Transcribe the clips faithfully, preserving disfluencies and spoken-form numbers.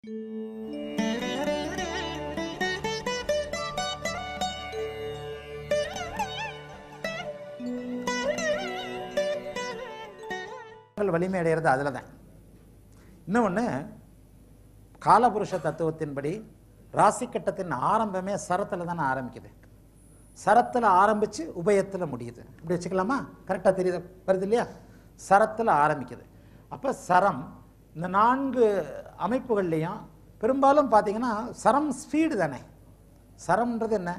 வலிமை அடைகிறது அதில் தான். இன்னொன்று, காலபுருஷ தத்துவத்தின்படி ராசி கட்டத்தின் ஆரம்பமே சரத்தில் தானே ஆரம்பிக்குது. சரத்தில் ஆரம்பித்து உபயத்தில் முடியுது. இப்படி வச்சுக்கலாமா? கரெக்டாக தெரியுது, வருது இல்லையா? சரத்தில் ஆரம்பிக்குது. அப்போ சரம் இந்த நான்கு அமைப்புகள்லையும் பெரும்பாலும் பார்த்தீங்கன்னா சரம் ஸ்பீடு தானே. சரம்ன்றது என்ன?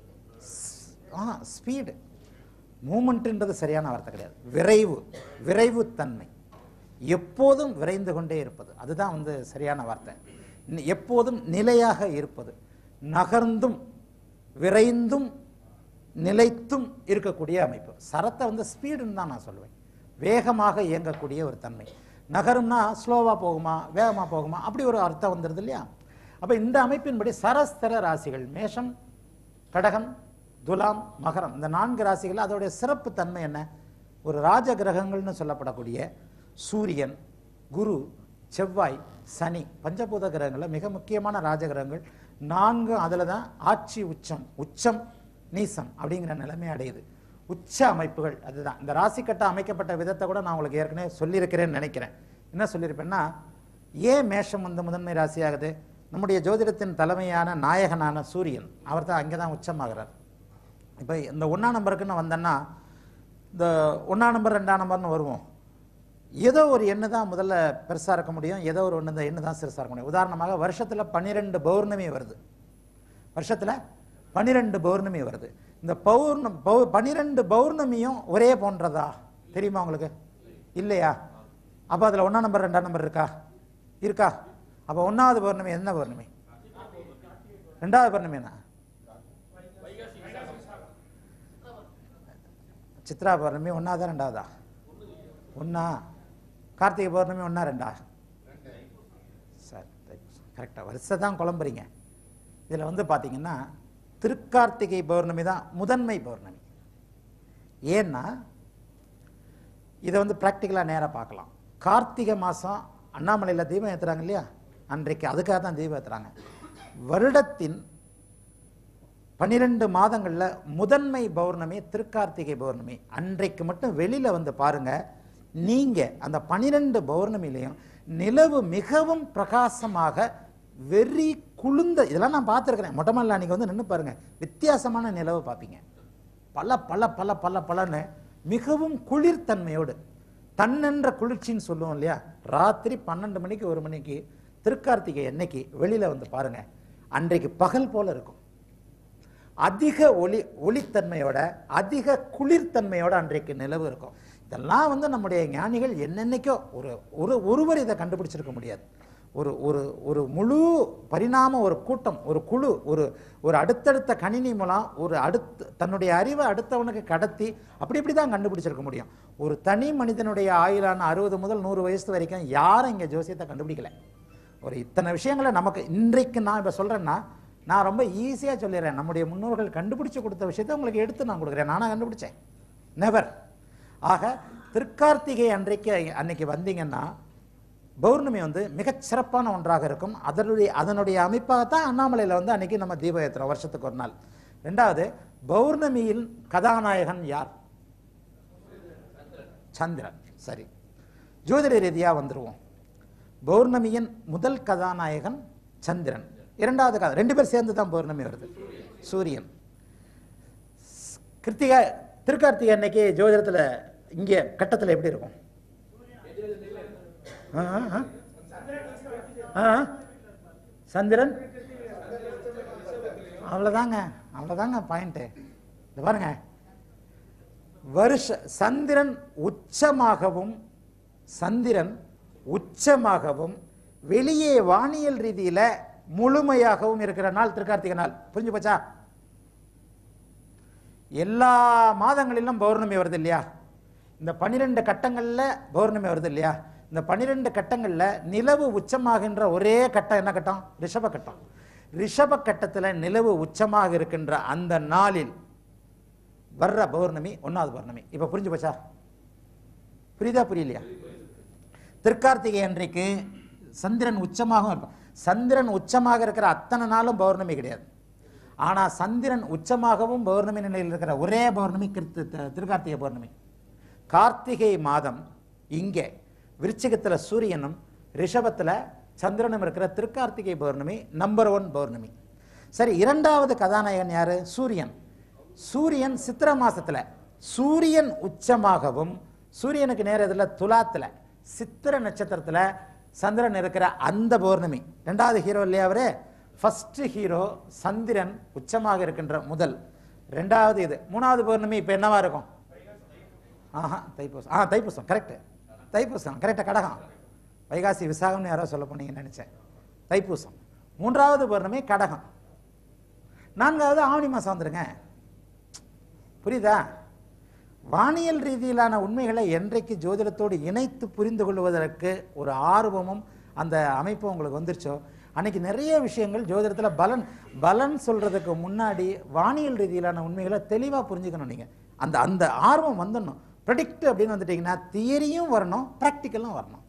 ஆ ஸ்பீடு. மூமெண்ட்டுன்றது சரியான வார்த்தை கிடையாது. விரைவு, விரைவு தன்மை, எப்போதும் விரைந்து கொண்டே இருப்பது, அதுதான் வந்து சரியான வார்த்தை. எப்போதும் நிலையாக இருப்பது, நகர்ந்தும் விரைந்தும் நிலைத்தும் இருக்கக்கூடிய அமைப்பு. சரத்தை வந்து ஸ்பீடுன்னு தான் நான் சொல்லுவேன். வேகமாக இயங்கக்கூடிய ஒரு தன்மை. நகரும்னா ஸ்லோவாக போகுமா வேகமாக போகுமா அப்படி ஒரு அர்த்தம் வந்துடுது இல்லையா? அப்போ இந்த அமைப்பின்படி சரஸ்தர ராசிகள் மேஷம், கடகம், துலாம், மகரம், இந்த நான்கு ராசிகள் அதோடைய சிறப்பு தன்மை என்ன? ஒரு ராஜ கிரகங்கள்னு சொல்லப்படக்கூடிய சூரியன், குரு, செவ்வாய், சனி, பஞ்சபூத கிரகங்களில் மிக முக்கியமான ராஜ கிரகங்கள் நான்கு. அதில் தான் ஆட்சி உச்சம், உச்சம் நீசம் அப்படிங்கிற நிலைமை அடையுது. உச்ச அமைப்புகள் அதுதான். இந்த ராசி கட்ட அமைக்கப்பட்ட விதத்தை கூட நான் உங்களுக்கு ஏற்கனவே சொல்லியிருக்கிறேன்னு நினைக்கிறேன். என்ன சொல்லியிருப்பேன்னா, ஏன் மேஷம் வந்து முதன்மை ராசி ஆகுது? நம்முடைய ஜோதிடத்தின் தலைமையான நாயகனான சூரியன் அவர் தான் அங்கே தான் உச்சமாகிறார். இப்போ இந்த ஒன்றாம் நம்பருக்குன்னு வந்தேன்னா, இந்த ஒன்றாம் நம்பர் ரெண்டாம் நம்பர்னு வருவோம். ஏதோ ஒரு எண்ணு தான் முதல்ல பெருசாக இருக்க முடியும், ஏதோ ஒரு ஒன்று இந்த எண்ணு தான் சிறுசாக இருக்க முடியும். உதாரணமாக வருஷத்தில் பன்னிரெண்டு பௌர்ணமி வருது. வருஷத்தில் பன்னிரெண்டு பௌர்ணமி வருது. இந்த பௌர்ணம் பௌ பன்னிரெண்டு பௌர்ணமியும் ஒரே போன்றதா தெரியுமா உங்களுக்கு? இல்லையா? அப்போ அதில் ஒன்றாம் நம்பர் ரெண்டாம் நம்பர் இருக்கா? இருக்கா? அப்போ ஒன்றாவது பௌர்ணமி என்ன பௌர்ணமி? ரெண்டாவது பௌர்ணமி என்ன? சித்ரா பௌர்ணமி ஒன்றாவதா ரெண்டாவதா? ஒன்றா. கார்த்திகை பௌர்ணமி ஒன்றா ரெண்டா? சார் கரெக்டாக வருஷம் தான் குழம்புறீங்க. இதில் வந்து பார்த்தீங்கன்னா திருக்கார்த்திகை பௌர்ணமி தான் முதன்மை பௌர்ணமி. ஏன்னா இதை வந்து ப்ராக்டிக்கலாக நேராக பார்க்கலாம். கார்த்திகை மாதம் அண்ணாமலையில் தீபம் ஏற்றுறாங்க இல்லையா? அன்றைக்கு அதுக்காக தான் தீபம் ஏற்றுறாங்க. வருடத்தின் பன்னிரெண்டு மாதங்களில் முதன்மை பௌர்ணமி திருக்கார்த்திகை பௌர்ணமி. அன்றைக்கு மட்டும் வெளியில் வந்து பாருங்கள், நீங்கள் அந்த பன்னிரெண்டு பௌர்ணமிலையும் நிலவு மிகவும் பிரகாசமாக வெறி குளிர்ந்த, இதெல்லாம் நான் பார்த்துருக்கிறேன். மொட்டை மாடியில் அன்றைக்கி வந்து நின்று பாருங்கள், வித்தியாசமான நிலவு பார்ப்பீங்க. பல பல பல பல பலன்னு மிகவும் குளிர்தன்மையோடு, தன்னென்ற குளிர்ச்சின்னு சொல்லுவோம் இல்லையா? ராத்திரி பன்னெண்டு மணிக்கு ஒரு மணிக்கு திருக்கார்த்திகை அன்னைக்கு வெளியில் வந்து பாருங்கள், அன்றைக்கு பகல் போல் இருக்கும். அதிக ஒளி ஒளித்தன்மையோட அதிக குளிர்தன்மையோட அன்றைக்கு நிலவு இருக்கும். இதெல்லாம் வந்து நம்முடைய ஞானிகள் என்னென்னைக்கோ ஒரு ஒரு ஒருவர் இதை கண்டுபிடிச்சிருக்க முடியாது. ஒரு ஒரு ஒரு முழு பரிணாம ஒரு கூட்டம், ஒரு குழு, ஒரு ஒரு அடுத்தடுத்த கணினி மூலம் ஒரு அடுத்து தன்னுடைய அறிவை அடுத்தவனுக்கு கடத்தி அப்படி இப்படி தான் கண்டுபிடிச்சிருக்க முடியும். ஒரு தனி மனிதனுடைய ஆயுளான அறுபது முதல் நூறு வயசு வரைக்கும் யாரும் இங்கே ஜோசியத்தை கண்டுபிடிக்கல. ஒரு இத்தனை விஷயங்களை நமக்கு இன்றைக்கு நான் இப்போ சொல்கிறேன்னா நான் ரொம்ப ஈஸியாக சொல்லிடுறேன். நம்முடைய முன்னோர்கள் கண்டுபிடிச்சு கொடுத்த விஷயத்தை உங்களுக்கு எடுத்து நான் கொடுக்குறேன். நானாக கண்டுபிடிச்சேன்? நெவர். ஆக திருக்கார்த்திகை அன்றைக்கு அன்னைக்கு வந்தீங்கன்னா பௌர்ணமி வந்து மிகச் சிறப்பான ஒன்றாக இருக்கும். அதனுடைய அதனுடைய அமைப்பாகத்தான் அண்ணாமலையில் வந்து அன்னைக்கு நம்ம தீபம் ஏற்றுறோம் வருஷத்துக்கு ஒரு நாள். ரெண்டாவது, பௌர்ணமியில் கதாநாயகன் யார்? சந்திரன். சரி, ஜோதிட ரீதியாக வந்துடுவோம். பௌர்ணமியின் முதல் கதாநாயகன் சந்திரன். இரண்டாவது கதை ரெண்டு பேர் சேர்ந்து தான் பௌர்ணமி வருது, சூரியன். கிருத்திகை திருக்கார்த்திகை அன்னைக்கு ஜோதிடத்தில் இங்கே கட்டத்தில் எப்படி இருக்கும்? சந்திரன். அவ்வளோதாங்க, அவ்வளோதாங்க பாயிண்ட்டு. இது பாருங்க, வருஷ சந்திரன் உச்சமாகவும் சந்திரன் உச்சமாகவும் வெளியே வானியல் ரீதியில் முழுமையாகவும் இருக்கிற நாள் திருக்கார்த்திகை நாள். புரிஞ்சு போச்சா? எல்லா மாதங்களிலும் பௌர்ணமி வருது இல்லையா? இந்த பன்னிரெண்டு கட்டங்களில் பௌர்ணமி வருது இல்லையா? இந்த பன்னிரெண்டு கட்டங்களில் நிலவு உச்சமாகின்ற ஒரே கட்டம் என்ன கட்டம்? ரிஷப கட்டம். ரிஷப கட்டத்தில் நிலவு உச்சமாக இருக்கின்ற அந்த நாளில் வர்ற பௌர்ணமி ஒன்றாவது பௌர்ணமி. இப்போ புரிஞ்சு போச்சா? புரியுதா புரியலையா? திருக்கார்த்திகை அன்றைக்கு சந்திரன் உச்சமாகவும் இருப்பான். சந்திரன் உச்சமாக இருக்கிற அத்தனை நாளும் பௌர்ணமி கிடையாது. ஆனா சந்திரன் உச்சமாகவும் பௌர்ணமி நிலையில் இருக்கிற ஒரே பௌர்ணமி திருக்கார்த்திகை பௌர்ணமி. கார்த்திகை மாதம் இங்கே விருச்சிகத்துல சூரியனும் ரிஷபத்துல சந்திரனும் இருக்கிற திருக்கார்த்திகை பௌர்ணமி நம்பர் ஒன் பௌர்ணமி. சரி, இரண்டாவது கதாநாயகன் யாரு? சூரியன். சூரியன் சித்திர மாசத்துல சூரியன் உச்சமாகவும் சூரியனுக்கு நேர இதுல துலாத்துல சித்திர நட்சத்திரத்துல சந்திரன் இருக்கிற அந்த பௌர்ணமி. ரெண்டாவது ஹீரோ இல்லையா அவரு? ஃபர்ஸ்ட் ஹீரோ சந்திரன் உச்சமாக இருக்கின்ற முதல். ரெண்டாவது இது. மூணாவது பௌர்ணமி இப்ப என்னவா இருக்கும்? ஆஹா தைப்பூசம். ஆ தைப்பூசம் கரெக்ட். தைப்பூசம் கரெக்டா. கடகம். வைகாசி விசாகம்னு யாரோ சொல்ல போனீங்கன்னு நினைச்சேன். தைப்பூசம். மூன்றாவது பௌர்ணமி கடகம். நான்காவது ஆவணி மாசம் வந்துருங்க. புரியுதா? வானியல் ரீதியிலான உண்மைகளை என்றைக்கு ஜோதிடத்தோடு இணைத்து புரிந்து கொள்வதற்கு ஒரு ஆர்வமும் அந்த அமைப்பும் உங்களுக்கு வந்துருச்சோ அன்னைக்கு நிறைய விஷயங்கள் ஜோதிடத்தில் பலன் பலன் சொல்றதுக்கு முன்னாடி வானியல் ரீதியிலான உண்மைகளை தெளிவாக புரிஞ்சுக்கணும். நீங்கள் அந்த அந்த ஆர்வம் வந்துடணும். ப்ரெடிக்ட் அப்படின்னு வந்துட்டீங்கன்னா தியரியும் வரணும், ப்ராக்டிக்கலும் வரணும்.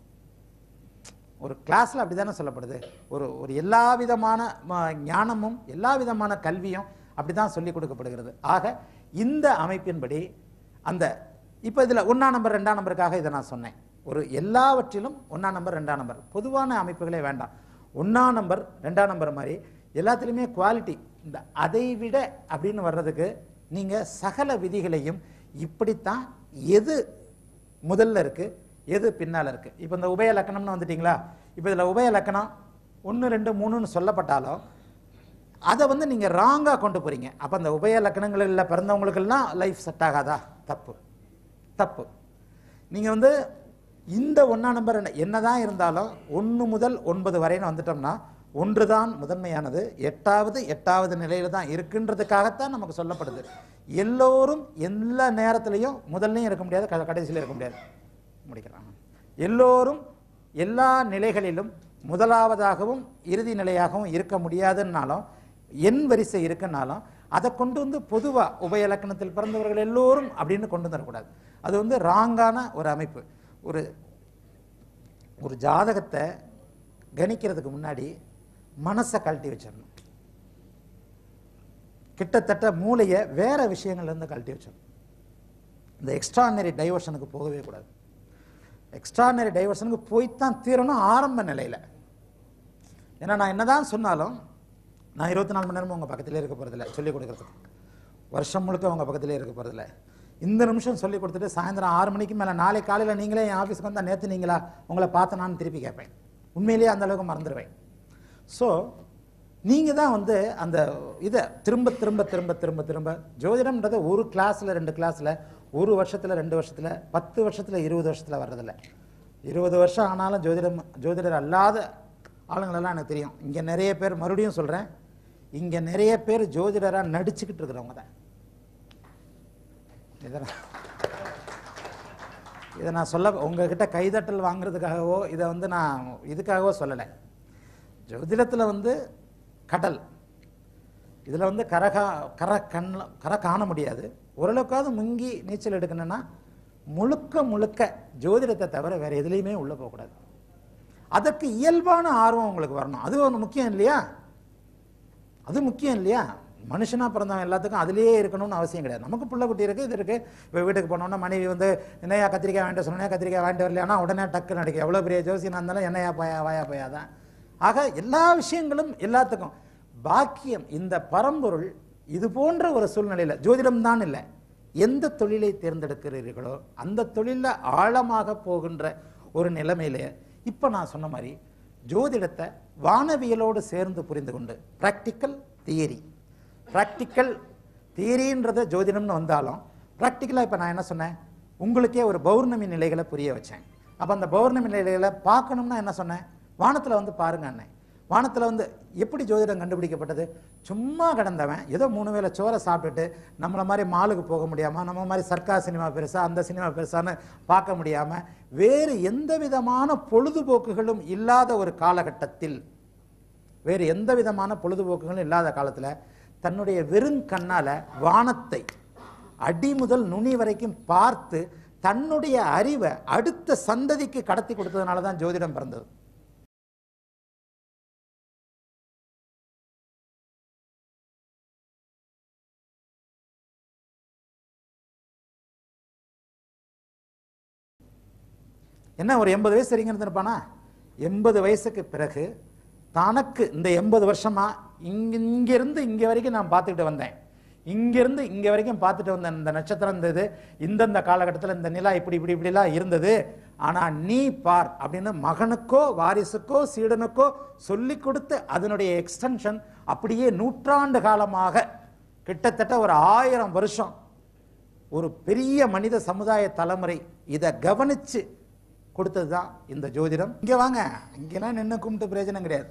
ஒரு கிளாஸில் அப்படி தானே சொல்லப்படுது. ஒரு ஒரு எல்லா விதமான ஞானமும் எல்லா விதமான கல்வியும் அப்படி தான் சொல்லி கொடுக்கப்படுகிறது. ஆக இந்த அமைப்பின்படி அந்த இப்போ இதில் ஒன்றாம் நம்பர் ரெண்டாம் நம்பருக்காக இதை நான் சொன்னேன். ஒரு எல்லாவற்றிலும் ஒன்றாம் நம்பர் ரெண்டாம் நம்பர் பொதுவான அமைப்புகளே வேண்டாம். ஒன்றாம் நம்பர் ரெண்டாம் நம்பர் மாதிரி எல்லாத்துலேயுமே குவாலிட்டி இந்த அதை விட அப்படின்னு வர்றதுக்கு நீங்கள் சகல விதிகளையும் இப்படித்தான் எது முதல்ல இருக்குது எது பின்னால் இருக்குது. இப்போ இந்த உபய லக்கணம்னு வந்துட்டிங்களா? இப்போ இதில் உபய லக்கணம் ஒன்று ரெண்டு மூணுன்னு சொல்லப்பட்டாலும் அதை வந்து நீங்கள் ராங்காக கொண்டு போகிறீங்க. அப்போ அந்த உபய லக்கணங்களில் பிறந்தவங்களுக்கெல்லாம் லைஃப் செட் ஆகாதா? தப்பு தப்பு. நீங்கள் வந்து இந்த ஒன்றாம் நம்பர் என்னதான் இருந்தாலும் ஒன்று முதல் ஒன்பது வரைன்னு வந்துட்டோம்னா ஒன்று தான் முதன்மையானது, எட்டாவது எட்டாவது நிலையில தான் இருக்குன்றதுக்காகத்தான் நமக்கு சொல்லப்படுது. எல்லோரும் எல்லா நேரத்திலையும் முதல்லையும் இருக்க முடியாது, கடைசியில இருக்க முடியாது. முடிக்கிறாங்க. எல்லோரும் எல்லா நிலைகளிலும் முதலாவதாகவும் இறுதி நிலையாகவும் இருக்க முடியாதுன்னாலும் எண் வரிசை இருக்குன்னாலும் அதை கொண்டு வந்து பொதுவாக உபய இலக்கணத்தில் பிறந்தவர்கள் எல்லோரும் அப்படின்னு கொண்டு வந்துடக்கூடாது. அது வந்து ராங்கான ஒரு அமைப்பு. ஒரு ஒரு ஜாதகத்தை கணிக்கிறதுக்கு முன்னாடி மனசை கழட்டி வச்சிடணும். கிட்டத்தட்ட மூளையை வேற விஷயங்கள்லேருந்து கழட்டி வச்சிடணும். இந்த எக்ஸ்ட்ரானரி டைவர்ஷனுக்கு போகவே கூடாது. எக்ஸ்ட்ரானரி டைவர்ஷனுக்கு போய்த்தான் தீரணும் ஆரம்ப நிலையில். ஏன்னா நான் என்னதான் சொன்னாலும் நான் இருபத்தி நாலு மணி நேரமும் உங்கள் பக்கத்திலே இருக்க போகிறதில்ல சொல்லிக் கொடுக்குறதுக்கு. வருஷம் முழுக்க உங்கள் பக்கத்திலே இருக்க போகிறதில்ல. இந்த நிமிஷம் சொல்லிக் கொடுத்துட்டு சாயந்தரம் ஆறு மணிக்கு மேலே நாளை காலையில் நீங்களே என் ஆஃபீஸுக்கு வந்தால் நேற்று நீங்களா உங்களை பார்த்து நான் திருப்பி கேட்பேன். உண்மையிலேயே அந்தளவுக்கு மறந்துடுவேன். ஸோ நீங்கள் தான் வந்து அந்த இதை திரும்ப திரும்ப திரும்ப திரும்ப திரும்ப ஜோதிடம்ன்றதை ஒரு கிளாஸில் ரெண்டு கிளாஸில் ஒரு வருஷத்தில் ரெண்டு வருஷத்தில் பத்து வருஷத்தில் இருபது வருஷத்தில் வர்றதில்லை. இருபது வருஷம் ஆனாலும் ஜோதிடம் ஜோதிடர் அல்லாத ஆளுங்களெல்லாம் எனக்கு தெரியும். இங்கே நிறைய பேர், மறுபடியும் சொல்கிறேன், இங்கே நிறைய பேர் ஜோதிடராக நடிச்சுக்கிட்டு இருக்கிறவங்க தான். இதை இதை நான் சொல்ல உங்ககிட்ட கைதட்டல் வாங்குறதுக்காகவோ இதை வந்து நான் இதுக்காகவோ சொல்லலை. ஜோதிடத்தில் வந்து கடல், இதில் வந்து கரகா கரை கண் கரை காண முடியாது. ஓரளவுக்காவது முங்கி நீச்சல் எடுக்கணும்னா முழுக்க முழுக்க ஜோதிடத்தை தவிர வேறு எதுலேயுமே உள்ளே போகக்கூடாது. அதற்கு இயல்பான ஆர்வம் உங்களுக்கு வரணும். அது ஒன்று முக்கியம் இல்லையா? அது முக்கியம் இல்லையா? மனுஷனாக பிறந்தவன் எல்லாத்துக்கும் அதுலேயே இருக்கணும்னு அவசியம் கிடையாது. நமக்கு புள்ள குட்டி இருக்குது, இது இருக்குது. இப்போ வீட்டுக்கு போனோன்னா மனைவி வந்து என்னையா கத்திரிக்காய் வாங்கிட்டு சொன்னேன், கத்திரிக்காய் வாங்கிட்டு வரலையானா உடனே டக்கு நடிக்க. எவ்வளோ பெரிய ஜோசியனாக இருந்தாலும் என்னையா பயா வாயா பையாதான். ஆக எல்லா விஷயங்களும் எல்லாத்துக்கும் பாக்கியம். இந்த பரம்பொருள் இது போன்ற ஒரு சூழ்நிலையில் ஜோதிடம் தான் இல்லை, எந்த தொழிலை தேர்ந்தெடுக்கிறீர்களோ அந்த தொழிலில் ஆழமாக போகின்ற ஒரு நிலைமையிலே இப்போ நான் சொன்ன மாதிரி ஜோதிடத்தை வானவியலோடு சேர்ந்து புரிந்து கொண்டு ப்ராக்டிக்கல் தியரி ப்ராக்டிக்கல் தியரின்றத ஜோதிடம்னு வந்தாலும் ப்ராக்டிக்கலாக இப்போ நான் என்ன சொன்னேன், உங்களுக்கே ஒரு பௌர்ணமி நிலைகளை புரிய வச்சேன். அப்போ அந்த பௌர்ணமி நிலைகளை பார்க்கணும்னா என்ன சொன்னேன், வானத்தில் வந்து பாருங்க அண்ணே. வானத்தில் வந்து எப்படி ஜோதிடம் கண்டுபிடிக்கப்பட்டது? சும்மா கிடந்தவன் ஏதோ மூணு வேளை சோறை சாப்பிட்டுட்டு நம்மளை மாதிரி மாலுக்கு போக முடியாமல், நம்ம மாதிரி சர்க்கார் சினிமா பெருசா அந்த சினிமா பெருசான்னு பார்க்க முடியாமல், வேறு எந்த விதமான பொழுதுபோக்குகளும் இல்லாத ஒரு காலகட்டத்தில், வேறு எந்த விதமான பொழுதுபோக்குகளும் இல்லாத காலத்தில் தன்னுடைய வெறும் கண்ணால் வானத்தை அடி முதல் நுனி வரைக்கும் பார்த்து தன்னுடைய அறிவை அடுத்த சந்ததிக்கு கடத்தி கொடுத்ததுனால தான் ஜோதிடம் பிறந்தது. என்ன ஒரு எண்பது வயசு வரைக்கும் இருந்திருப்பானா? எண்பது வயசுக்கு பிறகு தனக்கு இந்த எண்பது வருஷமா இங்க இங்கிருந்து இங்க வரைக்கும் நான் பார்த்துக்கிட்டு வந்தேன், இங்கிருந்து இங்க வரைக்கும் பார்த்துட்டு வந்தேன், இந்த நட்சத்திரம் இருந்தது, இந்தந்த காலகட்டத்தில் இந்த நிலா இப்படி இப்படி இப்படிலாம் இருந்தது, ஆனா நீ பார் அப்படின்னு மகனுக்கோ வாரிசுக்கோ சீடனுக்கோ சொல்லி கொடுத்து அதனுடைய எக்ஸ்டென்ஷன் அப்படியே நூற்றாண்டு காலமாக கிட்டத்தட்ட ஒரு ஆயிரம் வருஷம் ஒரு பெரிய மனித சமுதாய தலைமுறை இதை கவனிச்சு கொடுத்ததுதான் இந்த ஜோதிடம். இங்க வாங்க, இங்கெல்லாம் நின்று கும்பிட்டு பிரயோஜனம் கிடையாது.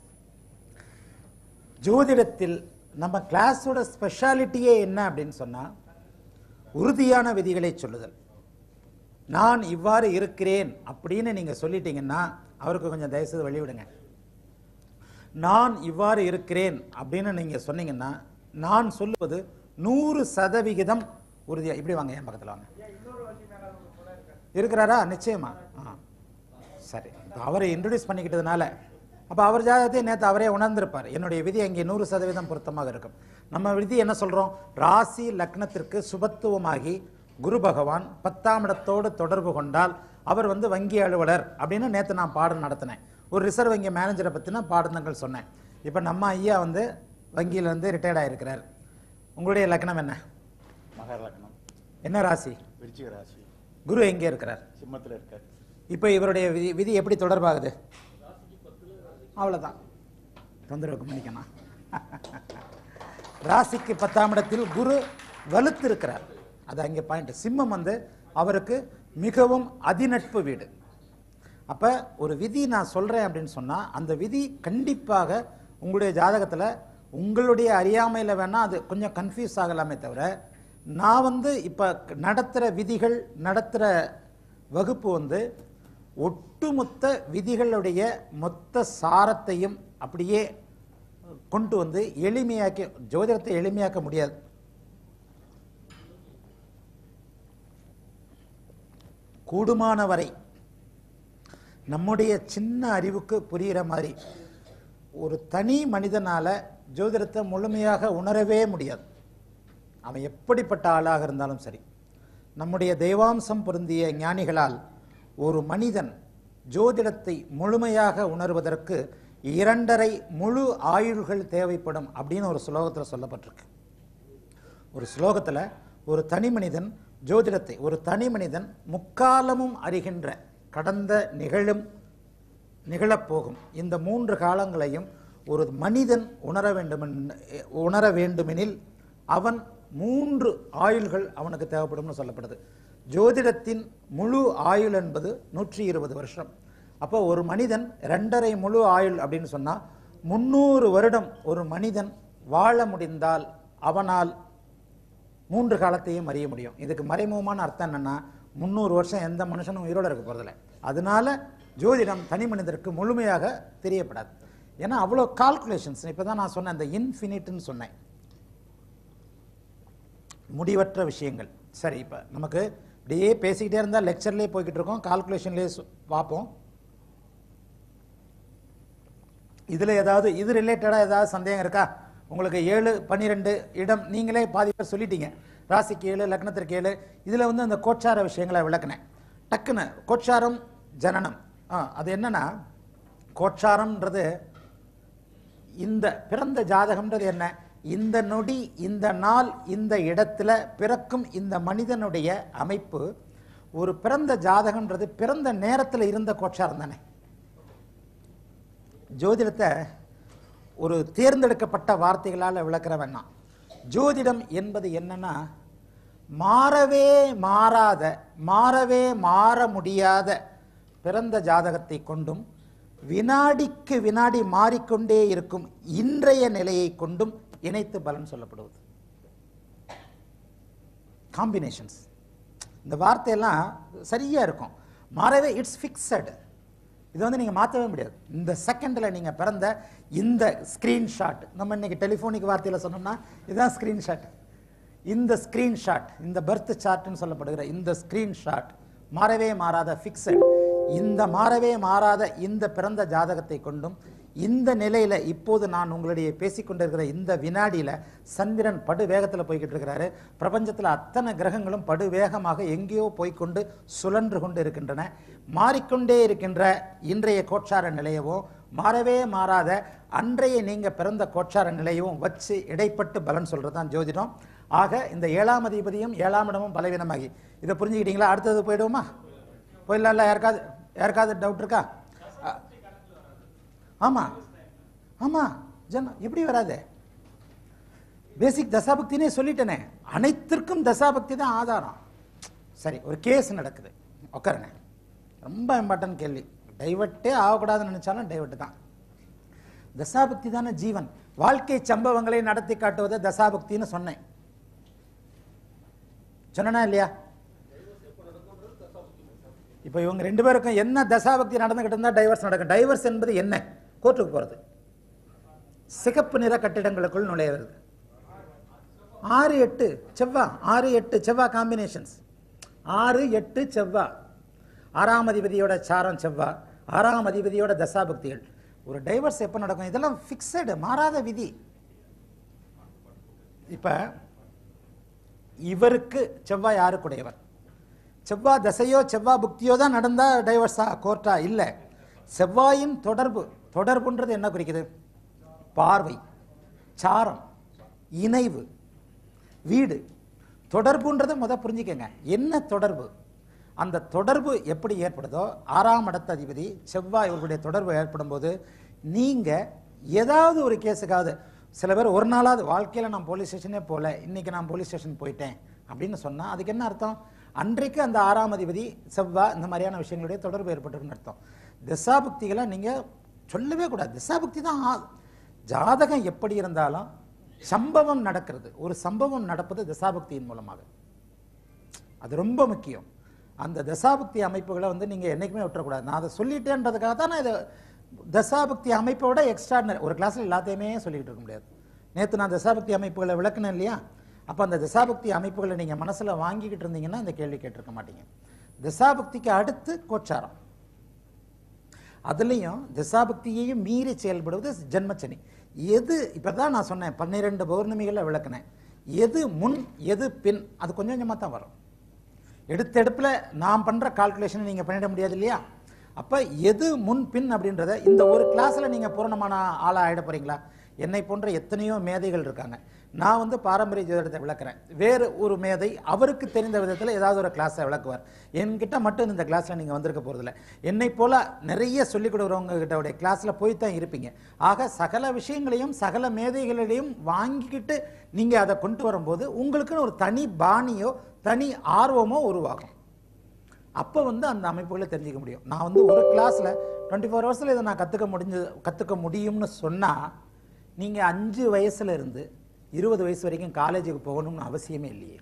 ஜோதிடத்தில் நம்ம கிளாஸோட ஸ்பெஷாலிட்டியே என்ன அப்படின்னு சொன்னா உறுதியான விதிகளை சொல்லுதல். நான் இவ்வாறு இருக்கிறேன் அப்படின்னு நீங்க சொல்லிட்டீங்கன்னா அவருக்கு கொஞ்சம் தயவுசெய்து வழிவிடுங்க. நான் இவ்வாறு இருக்கிறேன் அப்படின்னு நீங்க சொன்னீங்கன்னா நான் சொல்லுவது நூறு சதவிகிதம் உறுதியா. இப்படி வாங்க, என் பக்கத்தில் வாங்க. இருக்கிறாரா? நிச்சயமா. சரி, அவரை இன்ட்ரோடியூஸ் பண்ணிக்கிட்டதுனால அப்போ அவர் ஜாதகத்தை நேற்று அவரே உணர்ந்திருப்பார். என்னுடைய விதி அங்கே நூறு சதவீதம் பொருத்தமாக இருக்கும். நம்ம விதி என்ன சொல்றோம்? ராசி லக்னத்திற்கு சுபத்துவமாகி குரு பகவான் பத்தாம் இடத்தோடு தொடர்பு கொண்டால் அவர் வந்து வங்கி அலுவலர் அப்படின்னு நேற்று நான் பாடம் நடத்தினேன். ஒரு ரிசர்வ் வங்கி மேனேஜரை பற்றின பாடங்கள் சொன்னேன். இப்போ நம்ம ஐயா வந்து வங்கியில் வந்து ரிட்டையர்ட் ஆகிருக்கிறார். உங்களுடைய லக்னம் என்ன? மகர லக்னம். என்ன ராசி? விருச்சிக ராசி. குரு எங்கே இருக்கிறார்? சிம்மத்தில் இருக்கார். இப்போ இவருடைய விதி விதி எப்படி தொடர்பாகுது? அவ்வளோதான், தொந்தரவுக்கு மன்னிக்கணும். ராசிக்கு பத்தாம் இடத்தில் குரு வலுத்து இருக்கிறார். அது அங்கே பாயிண்ட். சிம்மம் வந்து அவருக்கு மிகவும் அதிநட்பு வீடு. அப்போ ஒரு விதி நான் சொல்கிறேன் அப்படின்னு சொன்னால் அந்த விதி கண்டிப்பாக உங்களுடைய ஜாதகத்தில் உங்களுடைய அறியாமையில் வேணால் அது கொஞ்சம் கன்ஃபியூஸ் ஆகலாமே தவிர, நான் வந்து இப்போ நடத்துகிற விதிகள் நடத்துகிற வகுப்பு வந்து ஒட்டுமொத்த விதிகளுடைய மொத்த சாரத்தையும் அப்படியே கொண்டு வந்து எளிமையாக்கி ஜோதிடத்தை எளிமையாக்க முடியாது. கூடுமான வரை நம்முடைய சின்ன அறிவுக்கு புரிகிற மாதிரி ஒரு தனி மனிதனால ஜோதிடத்தை முழுமையாக உணரவே முடியாது. அவன் எப்படிப்பட்ட ஆளாக இருந்தாலும் சரி. நம்முடைய தெய்வாம்சம் பொருந்திய ஞானிகளால் ஒரு மனிதன் ஜோதிடத்தை முழுமையாக உணர்வதற்கு இரண்டரை முழு ஆயுள்கள் தேவைப்படும் அப்படின்னு ஒரு ஸ்லோகத்தில் சொல்லப்பட்டிருக்கு. ஒரு ஸ்லோகத்தில் ஒரு தனி மனிதன் ஜோதிடத்தை ஒரு தனி மனிதன் முக்காலமும் அறிகின்ற கடந்த நிகழும் நிகழப்போகும் இந்த மூன்று காலங்களையும் ஒரு மனிதன் உணர வேண்டும் உணர வேண்டுமெனில் அவன் மூன்று ஆயுள்கள் அவனுக்கு தேவைப்படும்னு சொல்லப்படுது. ஜோதிடத்தின் முழு ஆயுள் என்பது நூற்றி இருபது வருஷம். அப்போ ஒரு மனிதன் ரெண்டரை முழு ஆயுள் அப்படின்னு சொன்னா முன்னூறு வருடம் ஒரு மனிதன் வாழ முடிந்தால் அவனால் மூன்று காலத்தையும் அறிய முடியும். இதுக்கு மறைமுகமான அர்த்தம் என்னன்னா முன்னூறு வருஷம் எந்த மனுஷனும் உயிரோடு இருக்க போறதில்லை. அதனால ஜோதிடம் தனி மனிதருக்கு முழுமையாக தெரியப்படாது. ஏன்னா அவ்வளோ கால்குலேஷன்ஸ். இப்போதான் நான் சொன்னேன் அந்த இன்ஃபினிட்னு சொன்னேன், முடிவற்ற விஷயங்கள். சரி, இப்போ நமக்கு இப்படியே பேசிக்கிட்டே இருந்தால் லெக்சர்லேயே போய்கிட்டு இருக்கோம், கால்குலேஷன்லேயே பார்ப்போம். இதில் ஏதாவது இது ரிலேட்டடாக ஏதாவது சந்தேகம் இருக்கா உங்களுக்கு? ஏழு பன்னிரெண்டு இடம் நீங்களே பாதி பேர் சொல்லிட்டீங்க. ராசிக்கு ஏழு, லக்னத்திற்கு ஏழு. இதில் வந்து அந்த கோச்சார விஷயங்களை விளக்குனேன் டக்குன்னு. கோச்சாரம் ஜனனம், ஆ அது என்னன்னா கோச்சாரம்ன்றது இந்த பிறந்த ஜாதகம்ன்றது என்ன? இந்த நொடி இந்த நாள் இந்த இடத்துல பிறக்கும் இந்த மனிதனுடைய அமைப்பு. ஒரு பிறந்த ஜாதகம்ன்றது பிறந்த நேரத்தில் இருந்த கோச்சாரம் தானே. ஜோதிடத்தை ஒரு தேர்ந்தெடுக்கப்பட்ட வார்த்தைகளால் விளக்கிற வேண்டாம். ஜோதிடம் என்பது என்னன்னா மாறவே மாறாத மாறவே மாற முடியாத பிறந்த ஜாதகத்தை கொண்டும் வினாடிக்கு வினாடி மாறிக்கொண்டே இருக்கும் இன்றைய நிலையை கொண்டும் இணைத்து பலன் சொல்லப்படுவது. காம்பினேஷன்ஸ். இந்த வார்த்தையெல்லாம் சரியா இருக்கும். மாறவே இட்ஸ் ஃபிக்ஸடு. இது வந்து நீங்கள் மாற்றவே முடியாது. இந்த செகண்டில் நீங்கள் பிறந்த இந்த ஸ்க்ரீன்ஷாட், நம்ம இன்னைக்கு டெலிஃபோனிக் வார்த்தையில் சொன்னோம்னா இதுதான் ஸ்க்ரீன்ஷாட். இந்த ஸ்க்ரீன்ஷாட், இந்த பர்த் சார்ட்னு சொல்லப்படுகிற இந்த ஸ்க்ரீன்ஷாட் மாறவே மாறாத ஃபிக்ஸட். இந்த மாறவே மாறாத இந்த பிறந்த ஜாதகத்தை கொண்டும் இந்த நிலையில் இப்போது நான் உங்களுடைய பேசிக்கொண்டிருக்கிற இந்த வினாடியில் சந்திரன் படு வேகத்தில் போய்கிட்டு இருக்கிறாரு. பிரபஞ்சத்தில் அத்தனை கிரகங்களும் படு வேகமாக எங்கேயோ போய்கொண்டு சுழன்று கொண்டு இருக்கின்றன. மாறிக்கொண்டே இருக்கின்ற இன்றைய கோட்சார நிலையவும் மாறவே மாறாத அன்றைய நீங்கள் பிறந்த கோட்சார நிலையவும் வச்சு இடைப்பட்டு பலன் சொல்கிறது தான் ஜோதிடம். ஆக இந்த ஏழாம் அதிபதியும் ஏழாம் இடமும் பலவீனமாகி இதை புரிஞ்சுக்கிட்டீங்களா? அடுத்தது போயிடுவோமா? போயிடலாம்ல? யாருக்காவது யாருக்காவது டவுட் இருக்கா? ஆமாம் ஆமாம் ஜன எப்படி வராது? பேசிக் தசாபக்தினே சொல்லிட்டேனே, அனைத்திற்கும் தசாபக்தி தான் ஆதாரம். சரி, ஒரு கேஸ் நடக்குது, உட்காருங்க. ரொம்ப இம்பார்ட்டன்ட் கேள்வி. டைவர்ட்டே ஆகக்கூடாதுன்னு நினைச்சாலும் டைவர்ட் தான். தசாபக்தி தானே ஜீவன். வாழ்க்கை சம்பவங்களை நடத்தி காட்டுவதை தசாபக்தின்னு சொன்னேன். சொன்னா இல்லையா? இப்போ இவங்க ரெண்டு பேருக்கும் என்ன தசாபக்தி நடந்துகிட்டு இருந்தா டைவர்ஸ் நடக்கும். டைவர்ஸ் என்பது என்ன? கோர்ட்டுக்கு போறது, சிகப்பு நிற கட்டிடங்களுக்குள் நுழையிறது. ஆறு எட்டு செவ்வா, ஆறு எட்டு செவ்வா காம்பினேஷன்ஸ், ஆறு எட்டு செவ்வா, ஆறாம் அதிபதியோட சாரம் செவ்வா, ஆறாம் அதிபதியோட தசாபக்திகள். ஒரு டைவர்ஸ் எப்போ நடக்கும்? இதெல்லாம் ஃபிக்ஸடு, மாறாத விதி. இப்ப இவருக்கு செவ்வாய் யாருக்குடையவர்? செவ்வாய் தசையோ செவ்வாய் புக்தியோ தான் நடந்தா டைவர்ஸா கோர்ட்டா? இல்லை. செவ்வாயின் தொடர்பு, தொடர்புன்றது என்ன குறிக்குது? பார்வை, சாரம், இணைவு, வீடு. தொடர்புன்றதை முத புரிஞ்சுக்கங்க. என்ன தொடர்பு? அந்த தொடர்பு எப்படி ஏற்படுதோ, ஆறாம் இடத்த அதிபதி செவ்வாய் இவர்களுடைய தொடர்பு ஏற்படும் போது நீங்க ஏதாவது ஒரு கேஸுக்காவது, சில பேர் ஒரு நாளாவது வாழ்க்கையில் நான் போலீஸ் ஸ்டேஷனே போல, இன்னைக்கு நான் போலீஸ் ஸ்டேஷன் போயிட்டேன் அப்படின்னு சொன்னா அதுக்கு என்ன அர்த்தம்? அன்றைக்கு அந்த ஆறாம் அதிபதி செவ்வாய் இந்த மாதிரியான விஷயங்களுடைய தொடர்பு ஏற்பட்டிருக்குன்னு அர்த்தம். திசாபக்திகளை நீங்க சொல்லவே கூடாது. திசாபக்தி தான். ஜாதகம் எப்படி இருந்தாலும் சம்பவம் நடக்கிறது, ஒரு சம்பவம் நடப்பது திசாபக்தியின் மூலமாக. அது ரொம்ப முக்கியம். அந்த தசாபக்தி அமைப்புகளை வந்து நீங்க என்னைக்குமே விட்டுறக்கூடாது. நான் அதை சொல்லிட்டேன்றதுக்காக தான் நான் இதை தசாபக்தி அமைப்போட எக்ஸ்ட்ராடினரி. ஒரு கிளாஸ்ல எல்லாத்தையுமே சொல்லிட்டு இருக்க முடியாது. நேற்று நான் தசாபக்தி அமைப்புகளை விளக்குனேன் இல்லையா? அப்போ அந்த தசாபக்தி அமைப்புகளை நீங்க மனசுல வாங்கிக்கிட்டு இருந்தீங்கன்னா இந்த கேள்வி கேட்டிருக்க மாட்டீங்க. தசாபக்திக்கு அடுத்து கோச்சாரம், அதுலேயும் தசாபக்தியையும் மீறி செயல்படுவது ஜென்மச்சனி. எது இப்பதான் நான் சொன்னேன், பன்னிரெண்டு பௌர்ணமிகளை விளக்குனேன். எது முன் எது பின், அது கொஞ்சம் கொஞ்சமாக தான் வரும். எடுத்தெடுப்பில் நான் பண்ணுற கால்குலேஷனை நீங்கள் பண்ணிட முடியாது இல்லையா? அப்போ எது முன் பின் அப்படின்றத இந்த ஒரு கிளாஸில் நீங்கள் பூரணமான ஆளாக ஆகிட போகிறீங்களா? என்னை போன்ற எத்தனையோ மேதைகள் இருக்காங்க. நான் வந்து பாரம்பரிய ஜோதிடத்தை விளக்குறேன். வேறு ஒரு மேதை அவருக்கு தெரிந்த விதத்தில் ஏதாவது ஒரு கிளாஸை விளக்குவார். என்கிட்ட மட்டும் இந்த கிளாஸில் நீங்கள் வந்திருக்க போகிறதில்ல. என்னை போல் நிறைய சொல்லிக் கொடுக்குறவங்க கிட்டவுடைய கிளாஸில் போய் தான் இருப்பீங்க. ஆக சகல விஷயங்களையும் சகல மேதைகளையும் வாங்கிக்கிட்டு நீங்கள் அதை கொண்டு வரும்போது உங்களுக்குன்னு ஒரு தனி பாணியோ தனி ஆர்வமோ உருவாகும். அப்போ வந்து அந்த அமைப்புகளை தெரிஞ்சிக்க முடியும். நான் வந்து ஒரு கிளாஸில் டுவெண்ட்டி ஃபோர் ஹவர்ஸில் இதை நான் கற்றுக்க முடிஞ்சு கற்றுக்க முடியும்னு சொன்னால் நீங்கள் அஞ்சு வயசுல இருந்து இருபது வயசு வரைக்கும் காலேஜுக்கு போகணும்னு அவசியமே இல்லையே.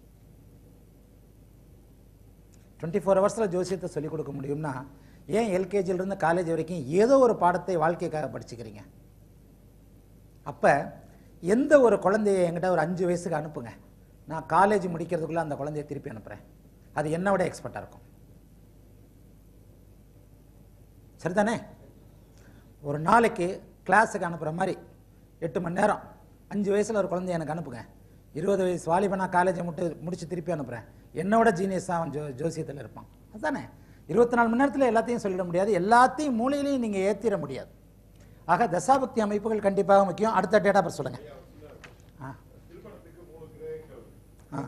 டுவெண்ட்டி ஃபோர் ஹவர்ஸில் ஜோசியத்தை சொல்லிக் கொடுக்க முடியும்னா ஏன் எல்கேஜிலிருந்து காலேஜ் வரைக்கும் ஏதோ ஒரு பாடத்தை வாழ்க்கைக்காக படிச்சுக்கிறீங்க? அப்போ எந்த ஒரு குழந்தைய என்கிட்ட ஒரு அஞ்சு வயசுக்கு அனுப்புங்க, நான் காலேஜ் முடிக்கிறதுக்குள்ளே அந்த குழந்தைய திருப்பி அனுப்புகிறேன். அது என்னோட எக்ஸ்பர்ட்டாக இருக்கும். சரிதானே? ஒரு நாளைக்கு கிளாஸுக்கு அனுப்புகிற மாதிரி எட்டு மணி நேரம் அஞ்சு வயசில் ஒரு குழந்தைய எனக்கு அனுப்புங்க. இருபது வயசு வாலிபனா காலேஜை முட்டு முடிச்சு திருப்பி அனுப்புகிறேன். என்னோட ஜீனியஸ் அவன் ஜோ ஜோசியத்தில் இருப்பான். அதுதானே? இருபத்தி நாலு மணி நேரத்தில் எல்லாத்தையும் சொல்லிட முடியாது, எல்லாத்தையும் மூலையிலையும் நீங்கள் ஏற்றிட முடியாது. ஆக தசாபக்தி அமைப்புகள் கண்டிப்பாக முக்கியம். அடுத்த டேட்டா பர் சொல்லுங்கள். ஆ ஆ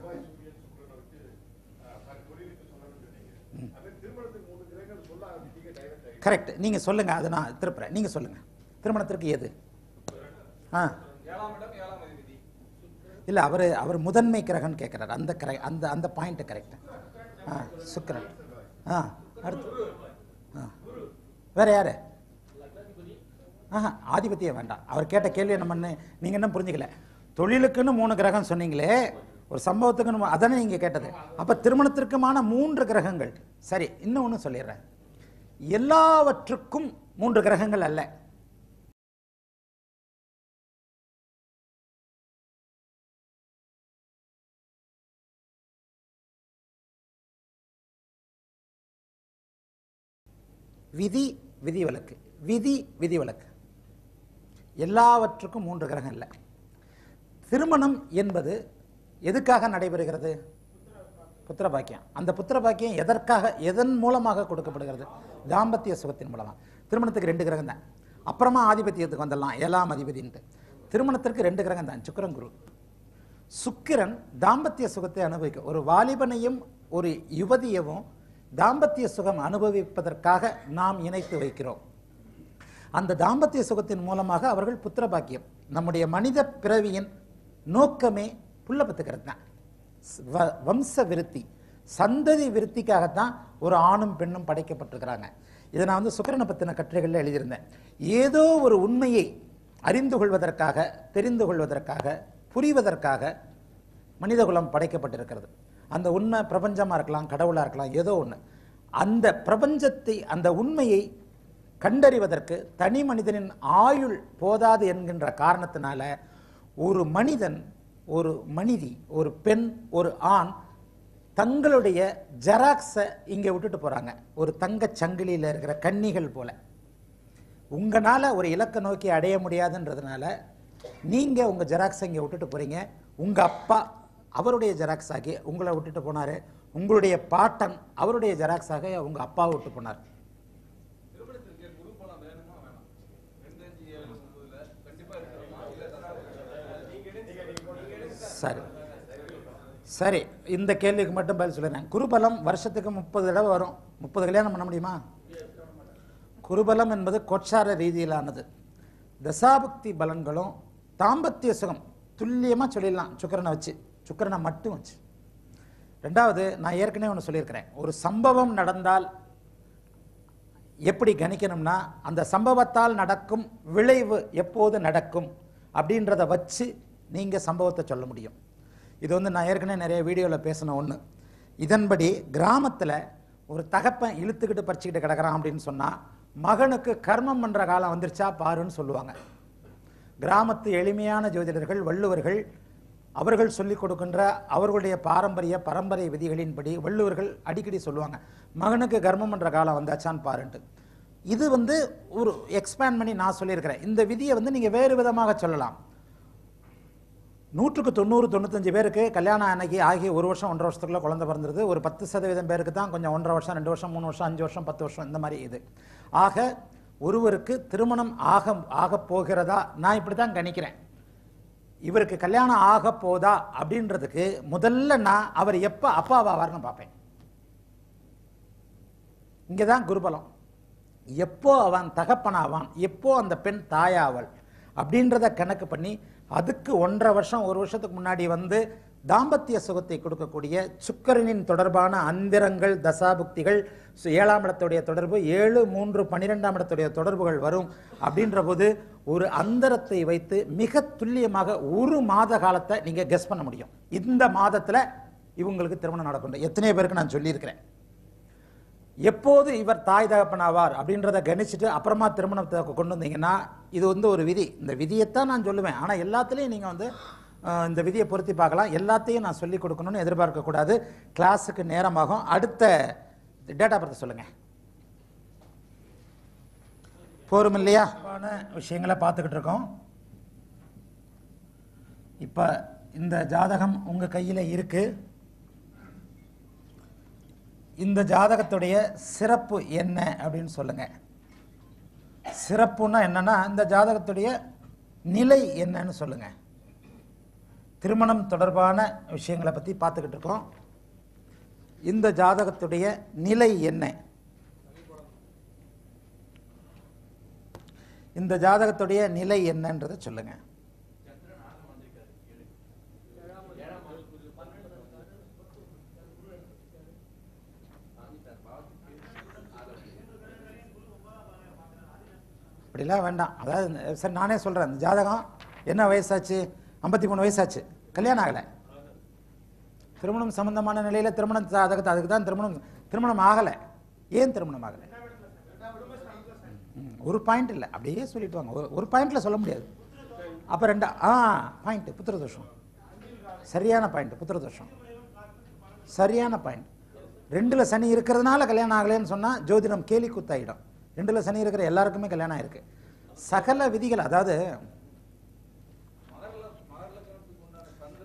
கரெக்ட். நீங்கள் சொல்லுங்கள், அதை நான் திருப்புறேன். நீங்கள் சொல்லுங்கள், திருமணத்திற்கு எது? ஆ இல்லை, அவர் அவர் முதன்மை கிரகன் கேட்குறாரு. அந்த கிர அந்த அந்த பாயிண்ட்டு கரெக்டு. ஆ சுக்கிரன். ஆ அடுத்து ஆ வேற யார்? ஆஹா ஆதிபத்தியம் வேண்டாம். அவர் கேட்ட கேள்வியை நம்ம நீங்கள் என்ன புரிஞ்சுக்கல. தொழிலுக்குன்னு மூணு கிரகம் சொன்னீங்களே, ஒரு சம்பவத்துக்குன்னு அதானே நீங்கள் கேட்டது. அப்போ திருமணத்திற்குமான மூன்று கிரகங்கள். சரி, இன்னும் ஒன்று சொல்லிடுறேன். எல்லாவற்றுக்கும் மூன்று கிரகங்கள் அல்ல. விதி விதிவிலக்கு, விதி விதிவிலக்கு. எல்லாவற்றுக்கும் மூன்று கிரகம் இல்லை. திருமணம் என்பது எதுக்காக நடைபெறுகிறது? புத்திர பாக்கியம். அந்த புத்திர பாக்கியம் எதற்காக, எதன் மூலமாக கொடுக்கப்படுகிறது? தாம்பத்திய சுகத்தின் மூலமாக. திருமணத்துக்கு ரெண்டு கிரகம் தான். அப்புறமா ஆதிபத்தியத்துக்கு வந்துடலாம், ஏழாம் அதிபதின்ட்டு. திருமணத்திற்கு ரெண்டு கிரகம் தான், சுக்கிரன் குரு. சுக்கிரன் தாம்பத்திய சுகத்தை அனுபவிக்க, ஒரு வாலிபனையும் ஒரு யுவதியவும் தாம்பத்திய சுகம் அனுபவிப்பதற்காக நாம் இணைத்து வைக்கிறோம். அந்த தாம்பத்திய சுகத்தின் மூலமாக அவர்கள் புத்திர பாக்கியம். நம்முடைய மனித பிறவியின் நோக்கமே புள்ள பெத்துக்கிறது தான், வம்ச விருத்தி, சந்ததி விருத்திக்காகத்தான் ஒரு ஆணும் பெண்ணும் படைக்கப்பட்டிருக்கிறாங்க. இதை நான் வந்து சுக்கிரனை பற்றின கட்டுரைகளில் எழுதியிருந்தேன். ஏதோ ஒரு உண்மையை அறிந்து கொள்வதற்காக, தெரிந்து கொள்வதற்காக, புரிவதற்காக மனிதகுலம் படைக்கப்பட்டிருக்கிறது. அந்த உண்மை பிரபஞ்சமாக இருக்கலாம், கடவுளாக இருக்கலாம், ஏதோ ஒன்று. அந்த பிரபஞ்சத்தை, அந்த உண்மையை கண்டறிவதற்கு தனி மனிதனின் ஆயுள் போதாது என்கின்ற காரணத்தினால ஒரு மனிதன், ஒரு மனிதி, ஒரு பெண், ஒரு ஆண் தங்களுடைய ஜெராக்ஸை இங்கே விட்டுட்டு போகிறாங்க. ஒரு தங்க சங்கிலியில் இருக்கிற கன்னிகள் போல. உங்களால் ஒரு இலக்கை நோக்கி அடைய முடியாதுன்றதுனால நீங்கள் உங்கள் ஜெராக்ஸை இங்கே விட்டுட்டு போகிறீங்க. உங்கள் அப்பா அவருடைய ஜெராக்ஸ் ஆகி உங்களை விட்டுட்டு போனார். உங்களுடைய பாட்டன் அவருடைய ஜெராக்ஸாக உங்கள் அப்பாவை விட்டு போனார். சரி சரி, இந்த கேள்விக்கு மட்டும் பதில் சொல்லுறேன். குருபலம் வருஷத்துக்கு முப்பது தடவை வரும். முப்பது கல்யாணம் பண்ண முடியுமா? குருபலம் என்பது கோட்சார ரீதியிலானது. தசாபுக்தி பலன்களும் தாம்பத்திய சுகம் துல்லியமாக சொல்லிடலாம் சுக்கிரனை வச்சு, சுக்கிரனை மட்டும் வச்சு. ரெண்டாவது, நான் ஏற்கனவே ஒன்று சொல்லியிருக்கிறேன். ஒரு சம்பவம் நடந்தால் எப்படி கணிக்கணும்னா, அந்த சம்பவத்தால் நடக்கும் விளைவு எப்போது நடக்கும் அப்படின்றத வச்சு நீங்கள் சம்பவத்தை சொல்ல முடியும். இது வந்து நான் ஏற்கனவே நிறைய வீடியோவில் பேசின ஒன்று. இதன்படி கிராமத்தில் ஒரு தகப்பன் இழுத்துக்கிட்டு பறிச்சுக்கிட்டு கிடக்கிறான் அப்படின்னு சொன்னால் மகனுக்கு கர்மம் பண்ணுற காலம் வந்துருச்சா பாருன்னு சொல்லுவாங்க. கிராமத்து எளிமையான ஜோதிடர்கள், வள்ளுவர்கள், அவர்கள் சொல்லிக் கொடுக்கின்ற அவர்களுடைய பாரம்பரிய பரம்பரை விதிகளின்படி வள்ளுவர்கள் அடிக்கடி சொல்லுவாங்க, மகனுக்கு கர்மம் பண்ணுற காலம் வந்தாச்சான்னு பாருன்ட்டு. இது வந்து ஒரு எக்ஸ்பேண்ட் பண்ணி நான் சொல்லியிருக்கிறேன். இந்த விதியை வந்து நீங்கள் வேறு விதமாக சொல்லலாம். நூற்றுக்கு தொண்ணூறு தொண்ணூத்தஞ்சு பேருக்கு கல்யாணம் அன்னைக்கு ஆகி ஒரு வருஷம் ஒன்றரை வருஷத்துக்குள்ள குழந்தை பிறந்துருது. ஒரு பத்து சதவீதம் பேருக்கு தான் கொஞ்சம் ஒன்றரை வருஷம், ரெண்டு வருஷம், மூணு வருஷம், அஞ்சு வருஷம், பத்து வருஷம், இந்த மாதிரி இது. ஆக ஒருவருக்கு திருமணம் ஆக ஆக போகிறதா, நான் இப்படி தான் கணிக்கிறேன். இவருக்கு கல்யாணம் ஆக போதா அப்படின்றதுக்கு முதல்ல நான் அவர் எப்போ அப்பாவாவார்னு பார்ப்பேன். இங்கே தான் குருபலம். எப்போ அவன் தகப்பனாவான், எப்போ அந்த பெண் தாயாவள் அப்படின்றத கணக்கு பண்ணி அதுக்கு ஒன்றரை வருஷம் ஒரு வருஷத்துக்கு முன்னாடி வந்து தாம்பத்திய சுகத்தை கொடுக்கக்கூடிய சுக்கிரனின் தொடர்பான அந்திரங்கள், தசாபுக்திகள், ஏழாம் இடத்துடைய தொடர்பு, ஏழு மூன்று பன்னிரெண்டாம் இடத்துடைய தொடர்புகள் வரும். அப்படின்ற போது ஒரு அந்தரத்தை வைத்து மிக துல்லியமாக ஒரு மாத காலத்தை நீங்கள் கெஸ் பண்ண முடியும். இந்த மாதத்தில் இவங்களுக்கு திருமணம் நடக்கும். எத்தனை பேருக்கு நான் சொல்லியிருக்கிறேன். எப்போது இவர் தாய் தகப்பனாவார் அப்படின்றத கணிச்சுட்டு அப்புறமா திருமணத்தை கொண்டு வந்தீங்கன்னா இது வந்து ஒரு விதி. இந்த விதியைத்தான் நான் சொல்லுவேன். ஆனால் எல்லாத்துலேயும் நீங்கள் வந்து இந்த விதியை பொருத்தி பார்க்கலாம். எல்லாத்தையும் நான் சொல்லிக் கொடுக்கணும்னு எதிர்பார்க்கக்கூடாது. கிளாஸுக்கு நேரமாகும். அடுத்த டேட்டா பர்த் சொல்லுங்கள். போரும் இல்லையா? விஷயங்களை பார்த்துக்கிட்டு இருக்கோம். இப்போ இந்த ஜாதகம் உங்கள் கையில் இருக்குது. இந்த ஜாதகத்துடைய சிறப்பு என்ன அப்படின்னு சொல்லுங்க. சிறப்புன்னா என்னன்னா, இந்த ஜாதகத்துடைய நிலை என்னன்னு சொல்லுங்க. திருமணம் தொடர்பான விஷயங்களை பற்றி பார்த்துக்கிட்டு இருக்கோம். இந்த ஜாதகத்துடைய நிலை என்ன? இந்த ஜாதகத்துடைய நிலை என்னன்றதை சொல்லுங்க. அப்படிலாம் வேண்டாம். அதாவது சரி, நானே சொல்கிறேன். இந்த ஜாதகம் என்ன வயசாச்சு? ஐம்பத்தி மூணு வயசாச்சு, கல்யாணம் ஆகலை. திருமணம் சம்பந்தமான நிலையில் திருமணம் ஜாதகத்தை அதுக்கு தான் திருமணம் திருமணம் ஆகலை. ஏன் திருமணம் ஆகலை? ஒரு பாயிண்ட் இல்லை, அப்படியே சொல்லிட்டு வாங்க. ஒரு பாயிண்டில் சொல்ல முடியாது. அப்போ ரெண்டா ஆ பாயிண்ட்டு புத்திரதோஷம். சரியான பாயிண்ட், புத்திரதோஷம் சரியான பாயிண்ட். ரெண்டில் சனி இருக்கிறதுனால கல்யாணம் ஆகலைன்னு சொன்னால் ஜோதிடம் கேலி கூத்தாயிடும். ரெண்டில் சனி இருக்கிற எல்லாருக்குமே கல்யாணம் ஆயிருக்கு. சகல விதிகள், அதாவது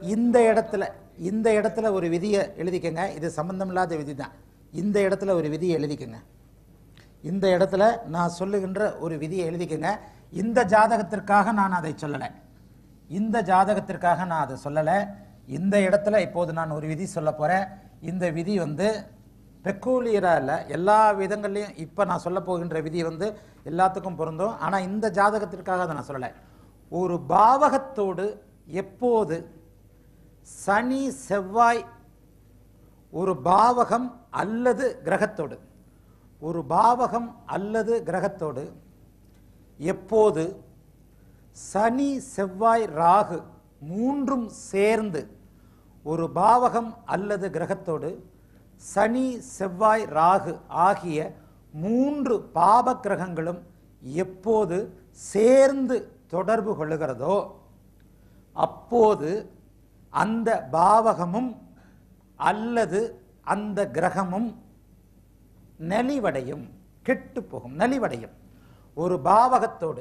இந்த இடத்துல இந்த இடத்துல ஒரு விதியை எழுதிக்கங்க. இது சம்பந்தம் இல்லாத விதி தான். இந்த இடத்துல ஒரு விதியை எழுதிக்கங்க. இந்த இடத்துல நான் சொல்லுகின்ற ஒரு விதியை எழுதிக்கங்க. இந்த ஜாதகத்திற்காக நான் அதை சொல்லலை. இந்த ஜாதகத்திற்காக நான் அதை சொல்லலை. இந்த இடத்துல இப்போது நான் ஒரு விதி சொல்ல போகிறேன். இந்த விதி வந்து பெக்கூலியராக இல்லை, எல்லா விதங்கள்லையும் இப்போ நான் சொல்ல போகின்ற விதி வந்து எல்லாத்துக்கும் பொருந்தும். ஆனால் இந்த ஜாதகத்திற்காக அதை நான் சொல்லலை. ஒரு பாவகத்தோடு எப்போது சனி செவ்வாய், ஒரு பாவகம் அல்லது கிரகத்தோடு ஒரு பாவகம் அல்லது கிரகத்தோடு எப்போது சனி செவ்வாய் ராகு மூன்றும் சேர்ந்து ஒரு பாவகம் அல்லது கிரகத்தோடு சனி செவ்வாய் ராகு ஆகிய மூன்று பாவ கிரகங்களும் எப்போது சேர்ந்து தொடர்பு கொள்ளுகிறதோ அப்போது அந்த பாவகமும் அல்லது அந்த கிரகமும் நலிவடையும், கெட்டு போகும், நலிவடையும். ஒரு பாவகத்தோடு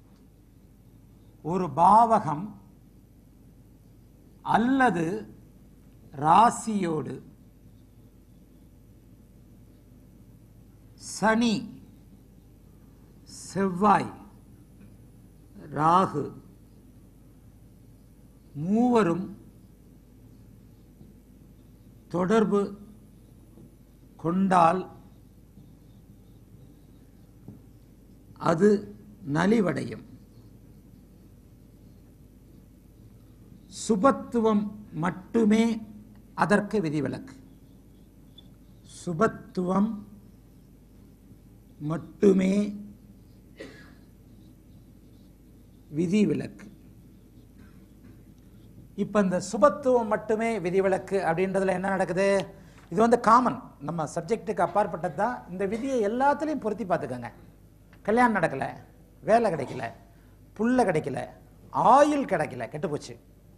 ஒரு பாவகம் அல்லது ராசியோடு சனி செவ்வாய் ராகு மூவரும் தொடர்பு கொண்டால் அது நலிவடையும். சுபத்துவம் மட்டுமே அதற்கு விதிவிலக்கு. சுபத்துவம் மட்டுமே விதிவிலக்கு. இப்போ இந்த சுபத்துவம் மட்டுமே விதிவிலக்கு அப்படின்றதுல என்ன நடக்குது? இது வந்து காமன், நம்ம சப்ஜெக்டுக்கு அப்பாற்பட்டது தான். இந்த விதியை எல்லாத்துலேயும் பொருத்தி பார்த்துக்கோங்க. கல்யாணம் நடக்கலை, வேலை கிடைக்கல, புள்ள கிடைக்கல, ஆயுள் கிடைக்கல, கெட்டுப்போச்சு.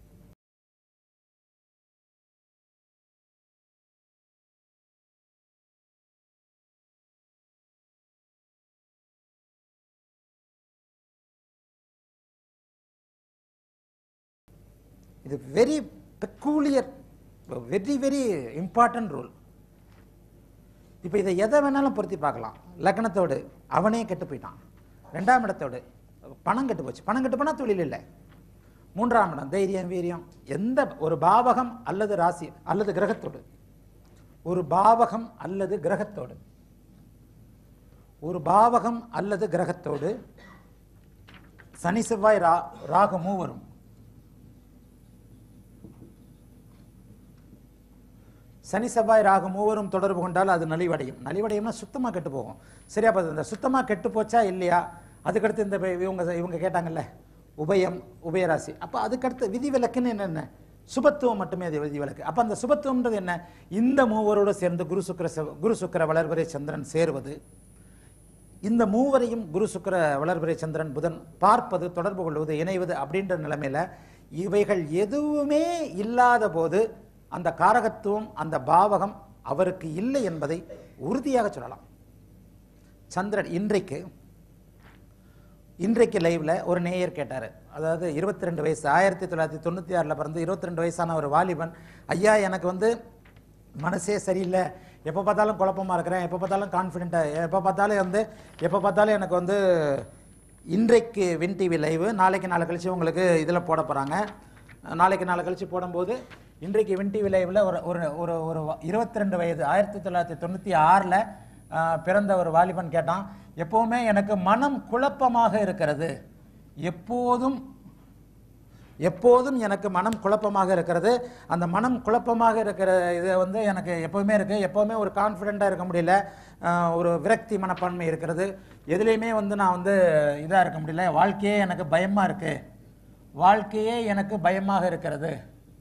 இது very peculiar, very very important rule. இப்போ இதை எதை வேணாலும் பொருத்தி பார்க்கலாம். லக்னத்தோடு அவனே கெட்டு போயிட்டான். ரெண்டாம் இடத்தோடு பணம் கெட்டு போச்சு. பணம் கெட்டு போனால் தொழில் இல்லை. மூன்றாம் இடம் தைரியம் வீரியம். எந்த ஒரு பாவகம் அல்லது ராசி அல்லது கிரகத்தோடு ஒரு பாவகம் அல்லது கிரகத்தோடு ஒரு பாவகம் அல்லது கிரகத்தோடு சனி செவ்வாய் ரா ராகு மூவரும் சனி செவ்வாய் ராகு மூவரும் தொடர்பு கொண்டால் அது நலிவடையும். நலிவடையும்னா சுத்தமாக கெட்டு போகும். சரியா? பார்த்து இந்த சுத்தமாக கெட்டு போச்சா இல்லையா? அதுக்கடுத்து இந்த இவங்க இவங்க கேட்டாங்கல்ல உபயம் உபயராசி. அப்போ அதுக்கடுத்து விதிவிலக்குன்னு என்னென்ன? சுபத்துவம் மட்டுமே அது விதிவிலக்கு. அப்போ அந்த சுபத்துவம்ன்றது என்ன? இந்த மூவரோடு சேர்ந்து குரு சுக்கர குரு சுக்கர வளர்வரை சந்திரன் சேருவது, இந்த மூவரையும் குரு சுக்கர வளர்வரை சந்திரன் புதன் பார்ப்பது, தொடர்பு கொள்வது, இணைவது அப்படின்ற நிலைமையில இவைகள் எதுவுமே இல்லாத போது அந்த காரகத்துவம் அந்த பாவகம் அவருக்கு இல்லை என்பதை உறுதியாக சொல்லலாம். சந்திரன் இன்றைக்கு இன்றைக்கு லைவ்ல ஒரு நேயர் கேட்டார். அதாவது இருபத்தி ரெண்டு வயசு ஆயிரத்தி தொள்ளாயிரத்தி தொண்ணூற்றி ஆறில் பிறந்து இருபத்தி ரெண்டு வயசான ஒரு வாலிபன், ஐயா எனக்கு வந்து மனசே சரியில்லை, எப்போ பார்த்தாலும் குழப்பமாக இருக்கிறேன், எப்போ பார்த்தாலும் கான்ஃபிடென்ட்டாக, எப்போ பார்த்தாலும் வந்து எப்போ பார்த்தாலும் எனக்கு வந்து இன்றைக்கு வின் டிவி லைவு, நாளைக்கு நாளை கழிச்சு உங்களுக்கு இதில் போட போகிறாங்க, நாளைக்கு நாளை கழிச்சு போடும்போது இன்றைக்கு வின் டிவி லைவில் ஒரு ஒரு ஒரு ஒரு இருபத்தி ரெண்டு வயது ஆயிரத்தி தொள்ளாயிரத்தி தொண்ணூற்றி ஆறில் பிறந்த ஒரு வாலிபன் கேட்டான், எப்போவுமே எனக்கு மனம் குழப்பமாக இருக்கிறது, எப்போதும் எப்போதும் எனக்கு மனம் குழப்பமாக இருக்கிறது, அந்த மனம் குழப்பமாக இருக்கிற இது வந்து எனக்கு எப்போவுமே இருக்குது, எப்போவுமே ஒரு கான்ஃபிடெண்ட்டாக இருக்க முடியல, ஒரு விரக்தி மனப்பான்மை இருக்கிறது, எதுலேயுமே வந்து நான் வந்து இதாக இருக்க முடியல, வாழ்க்கையே எனக்கு பயமாக இருக்குது, வாழ்க்கையே எனக்கு பயமாக இருக்கிறது,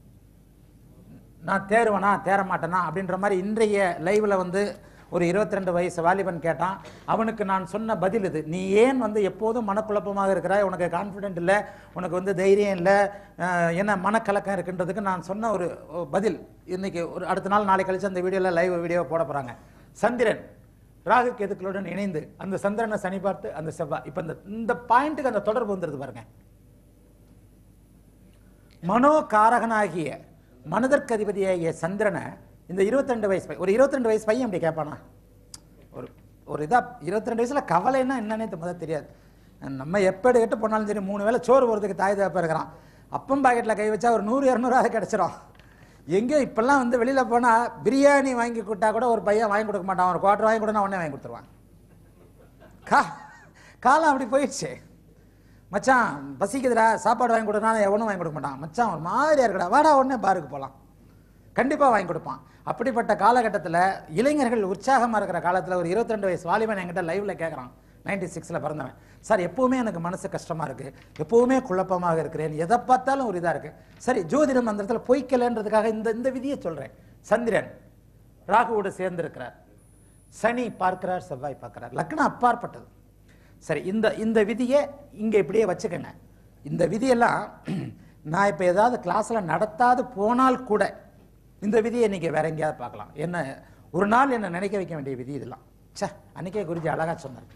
நான் தேருவேனா தேர மாட்டேனா அப்படின்ற மாதிரி இன்றைய லைவில் வந்து ஒரு இருபத்தி ரெண்டு வயசு வாலிபன் கேட்டான். அவனுக்கு நான் சொன்ன பதில் இது. நீ ஏன் வந்து எப்போதும் மனக்குழப்பமாக இருக்கிறாய், உனக்கு கான்ஃபிடென்ட் இல்லை, உனக்கு வந்து தைரியம் இல்லை, என்ன மனக்கலக்கம் இருக்குன்றதுக்கு நான் சொன்ன ஒரு பதில் இன்னைக்கு ஒரு அடுத்த நாள் நாளை கழிச்சு அந்த வீடியோவில் லைவ் வீடியோ போட போகிறாங்க. சந்திரன் ராகு கேதுக்களுடன் இணைந்து அந்த சந்திரனை சனி பார்த்து அந்த செவ்வாய், இப்போ இந்த இந்த பாயிண்ட்டுக்கு அந்த தொடர்பு வந்துடுது பாருங்க. மனோகாரகனாகிய மனதிற்கு அதிபதியாகிய சந்திரனை இந்த இருபத்தி ரெண்டு வயசு பையன், ஒரு இருபத்தி ரெண்டு வயசு பையன் அப்படி கேட்பானா? ஒரு ஒரு இதா இருபத்தி ரெண்டு வயசுல கவலைன்னா என்னன்னே முதல்ல தெரியாது. நம்ம எப்போ எடுக்கிட்டு போனாலும் சரி, மூணு வேளை சோறு போகிறதுக்கு தாய் தகப்ப இருக்கிறான். அப்பம் பாக்கெட்டில் கை வச்சா ஒரு நூறு இரநூறுவாது கிடச்சிரும். எங்கேயோ இப்போல்லாம் வந்து வெளியில் போனால் பிரியாணி வாங்கி கொடுத்தா கூட ஒரு பையன் வாங்கி கொடுக்க மாட்டான். ஒரு குவார்டர் வாங்கி கொடுனா உடனே வாங்கி கொடுத்துருவான். கா காலம் அப்படி போயிடுச்சு. மச்சான் பசிக்குதுடா சாப்பாடு வாங்கி கொடுக்கறனால எவனும் வாங்கி கொடுக்க மாட்டான். மச்சான் ஒரு மாதிரியா இருக்கடா, வாடா உடனே பாருக்கு போகலாம், கண்டிப்பாக வாங்கி கொடுப்பான். அப்படிப்பட்ட காலகட்டத்தில் இளைஞர்கள் உற்சாகமாக இருக்கிற காலத்தில் ஒரு இருபத்தி ரெண்டு வயசு வாலிபன் என்கிட்ட லைவ்ல கேட்குறான். நைன்டி சிக்ஸில் பிறந்தவன். சார் எப்போவுமே எனக்கு மனசு கஷ்டமாக இருக்குது, எப்போவுமே குழப்பமாக இருக்கிறேன், எதை பார்த்தாலும் ஒரு இதாக இருக்குது. சரி, ஜோதிடம் அந்த இடத்துல பொய்க்கலைன்றதுக்காக இந்த இந்த விதியை சொல்கிறேன். சந்திரன் ராகுவோடு சேர்ந்திருக்கிறார், சனி பார்க்கிறார், செவ்வாய் பார்க்கிறார், லக்னம் அப்பாற்பட்டது. சரி, இந்த இந்த விதியை இங்கே இப்படியே வச்சுக்கங்க. இந்த விதியெல்லாம் நான் இப்போ ஏதாவது கிளாஸில் நடத்தாது போனால் கூட இந்த விதியை நீங்கள் வேற எங்கேயாவது பார்க்கலாம். என்ன ஒரு நாள் என்ன நினைக்க வைக்க வேண்டிய விதி இதெல்லாம். சே, அன்னைக்கே குருஜி அழகா சொன்னார்.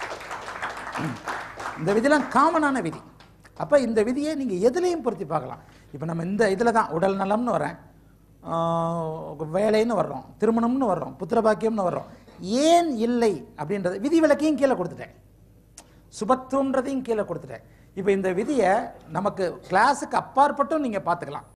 இந்த விதிலாம் காமனான விதி. அப்போ இந்த விதியை நீங்கள் எதுலேயும் பொருத்தி பார்க்கலாம். இப்போ நம்ம இந்த இதில் தான் உடல் நலம்னு வரேன், வேலைன்னு வர்றோம், திருமணம்னு வர்றோம், புத்திரபாக்கியம்னு வர்றோம். ஏன் இல்லை அப்படின்றது விதி விலக்கையும் கீழே கொடுத்துட்டேன், சுபத்துவன்றதையும் கீழே கொடுத்துட்டேன். இப்போ இந்த விதியை நமக்கு கிளாஸுக்கு அப்பாற்பட்டும் நீங்கள் பார்த்துக்கலாம்.